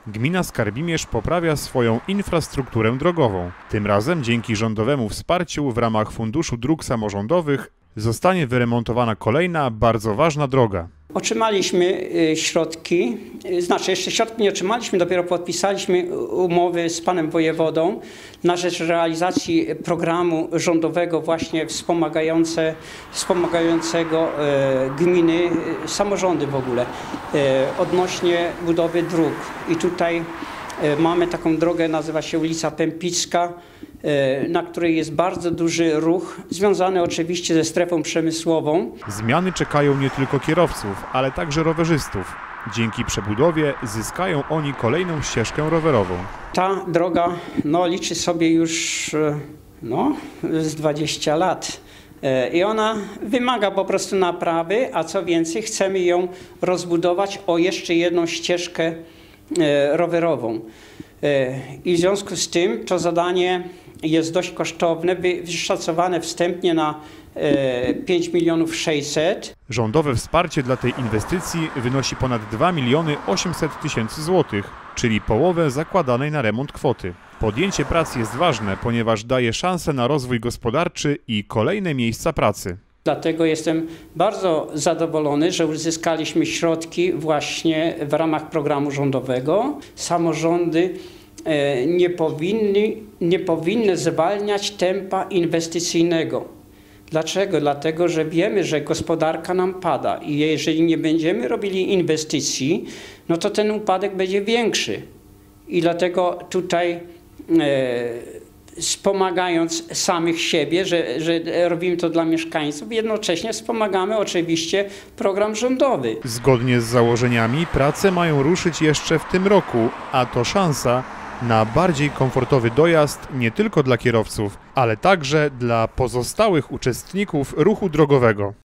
Gmina Skarbimierz poprawia swoją infrastrukturę drogową. Tym razem dzięki rządowemu wsparciu w ramach Funduszu Dróg Samorządowych zostanie wyremontowana kolejna bardzo ważna droga. Otrzymaliśmy środki, jeszcze środki nie otrzymaliśmy, dopiero podpisaliśmy umowy z panem wojewodą na rzecz realizacji programu rządowego właśnie wspomagającego gminy, samorządy w ogóle odnośnie budowy dróg. I tutaj mamy taką drogę, nazywa się ulica Pępicka, na której jest bardzo duży ruch, związany oczywiście ze strefą przemysłową. Zmiany czekają nie tylko kierowców, ale także rowerzystów. Dzięki przebudowie zyskają oni kolejną ścieżkę rowerową. Ta droga liczy sobie już z 20 lat. I ona wymaga po prostu naprawy, a co więcej chcemy ją rozbudować o jeszcze jedną ścieżkę rowerową. I w związku z tym to zadanie jest dość kosztowne, wyszacowane wstępnie na 5 600 000. Rządowe wsparcie dla tej inwestycji wynosi ponad 2 800 000 złotych, czyli połowę zakładanej na remont kwoty. Podjęcie prac jest ważne, ponieważ daje szansę na rozwój gospodarczy i kolejne miejsca pracy. Dlatego jestem bardzo zadowolony, że uzyskaliśmy środki właśnie w ramach programu rządowego. Samorządy nie powinny zwalniać tempa inwestycyjnego. Dlaczego? Dlatego, że wiemy, że gospodarka nam pada i jeżeli nie będziemy robili inwestycji, to ten upadek będzie większy. I dlatego tutaj wspomagając samych siebie, że robimy to dla mieszkańców, jednocześnie wspomagamy oczywiście program rządowy. Zgodnie z założeniami prace mają ruszyć jeszcze w tym roku, a to szansa na bardziej komfortowy dojazd nie tylko dla kierowców, ale także dla pozostałych uczestników ruchu drogowego.